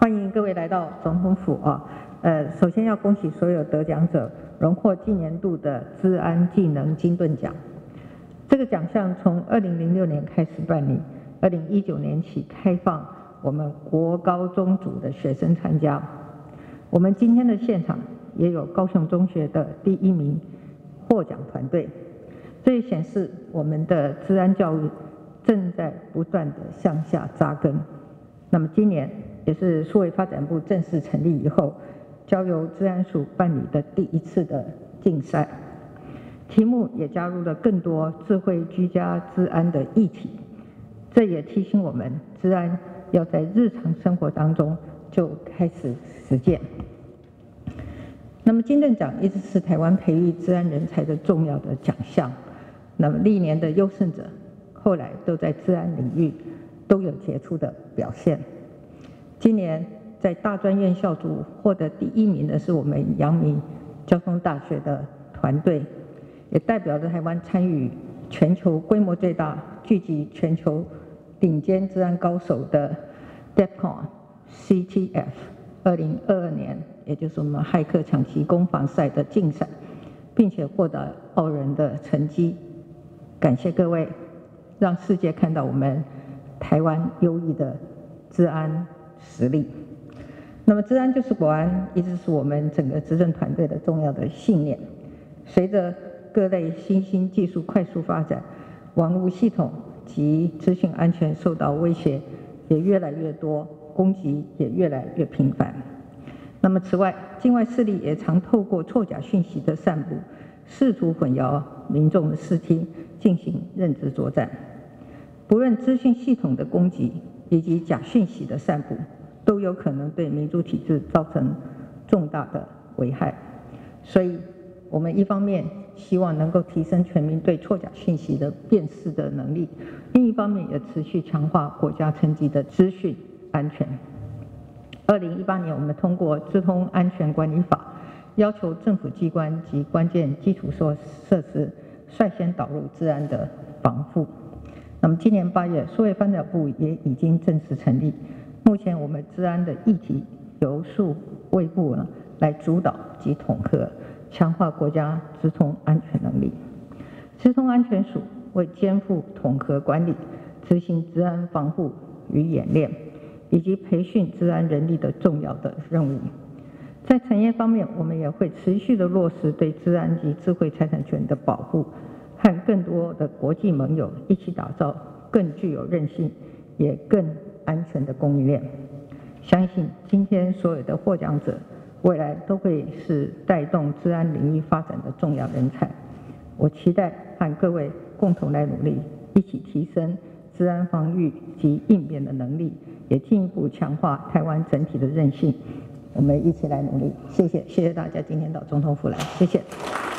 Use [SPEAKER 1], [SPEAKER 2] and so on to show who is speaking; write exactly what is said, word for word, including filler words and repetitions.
[SPEAKER 1] 欢迎各位来到总统府啊！呃，首先要恭喜所有得奖者荣获今年度的资安技能金盾奖。这个奖项从二零零六年开始办理，二零一九年起开放我们国高中组的学生参加。我们今天的现场也有高雄中学的第一名获奖团队，这也显示我们的资安教育正在不断的向下扎根。那么今年也是数位发展部正式成立以后，交由资安署办理的第一次的竞赛，题目也加入了更多智慧居家资安的议题，这也提醒我们资安要在日常生活当中就开始实践。那么金盾奖一直是台湾培育资安人才的重要的奖项，那么历年的优胜者后来都在资安领域都有杰出的表现。今年在大专院校组获得第一名的是我们阳明交通大学的团队，也代表着台湾参与全球规模最大、聚集全球顶尖资安高手的 DEFCON C T F 二零二二年，也就是我们骇客抢袭攻防赛的竞赛，并且获得傲人的成绩。感谢各位，让世界看到我们台湾优异的资安实力。那么资安就是国安，一直是我们整个执政团队的重要的信念。随着各类新兴技术快速发展，网络系统及资讯安全受到威胁也越来越多，攻击也越来越频繁。那么此外，境外势力也常透过错假讯息的散布，试图混淆民众的视听，进行认知作战。不论资讯系统的攻击以及假讯息的散布，都有可能对民主体制造成重大的危害。所以我们一方面希望能够提升全民对错假讯息的辨识的能力，另一方面也持续强化国家层级的资讯安全。二零一八年我们通过《资通安全管理法》，要求政府机关及关键基础设施率先导入资安的防护。那么今年八月，数位发展部也已经正式成立。目前我们资安的议题由数位部呢来主导及统合，强化国家资通安全能力。资通安全署为肩负统合管理、执行资安防护与演练，以及培训资安人力的重要的任务。在产业方面，我们也会持续的落实对资安及智慧财产权的保护，和更多的国际盟友一起打造更具有韧性也更安全的供应链。相信今天所有的获奖者未来都会是带动资安领域发展的重要人才。我期待和各位共同来努力，一起提升资安防御及应变的能力，也进一步强化台湾整体的韧性。我们一起来努力。谢谢，谢谢大家今天到总统府来，谢谢。